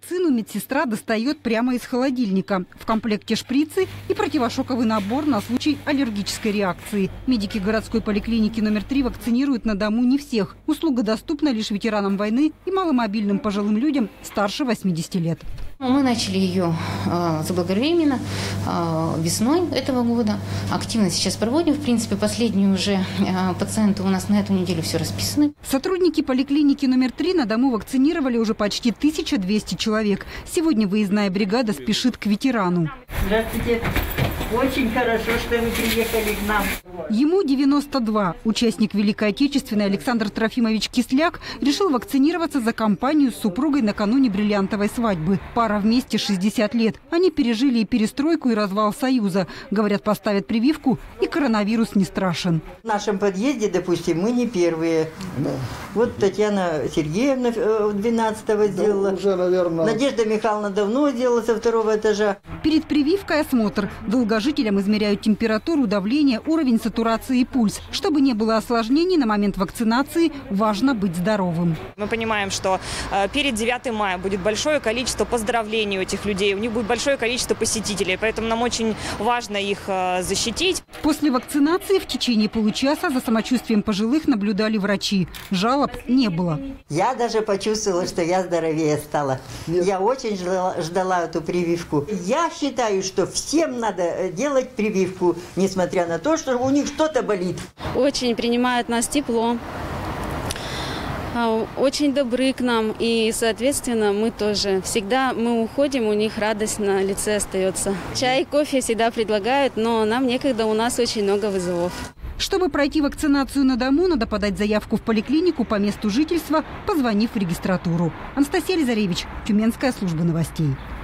вакцину медсестра достает прямо из холодильника. В комплекте шприцы и противошоковый набор на случай аллергической реакции. Медики городской поликлиники номер 3 вакцинируют на дому не всех. Услуга доступна лишь ветеранам войны и маломобильным пожилым людям старше 80 лет. Мы начали ее заблаговременно, весной этого года. Активно сейчас проводим. В принципе, последние уже пациенты у нас на эту неделю все расписаны. Сотрудники поликлиники номер 3 на дому вакцинировали уже почти 1200 человек. Сегодня выездная бригада спешит к ветерану. Здравствуйте. Очень хорошо, что вы приехали к нам. Ему 92. Участник Великой Отечественной Александр Трофимович Кисляк решил вакцинироваться за компанию с супругой накануне бриллиантовой свадьбы. Пара вместе 60 лет. Они пережили и перестройку, и развал Союза. Говорят, поставят прививку, и коронавирус не страшен. В нашем подъезде, допустим, мы не первые. Да. Вот Татьяна Сергеевна 12-го сделала. Да, уже, наверное... Надежда Михайловна давно сделала со 2-го этажа. Перед прививкой осмотр. Долгожителям измеряют температуру, давление, уровень сатурации и пульс. Чтобы не было осложнений на момент вакцинации, важно быть здоровым. Мы понимаем, что перед 9 мая будет большое количество поздравлений у этих людей. У них будет большое количество посетителей. Поэтому нам очень важно их защитить. После вакцинации в течение получаса за самочувствием пожилых наблюдали врачи. Жалоб не было. Я даже почувствовала, что я здоровее стала. Нет. Я очень ждала эту прививку. Я считаю, что всем надо делать прививку, несмотря на то, что у них что-то болит. Очень принимают нас тепло. Очень добры к нам, и, соответственно, мы тоже. Всегда мы уходим, у них радость на лице остается. Чай, кофе всегда предлагают, но нам некогда, у нас очень много вызовов. Чтобы пройти вакцинацию на дому, надо подать заявку в поликлинику по месту жительства, позвонив в регистратуру. Анастасия Лизаревич, Тюменская служба новостей.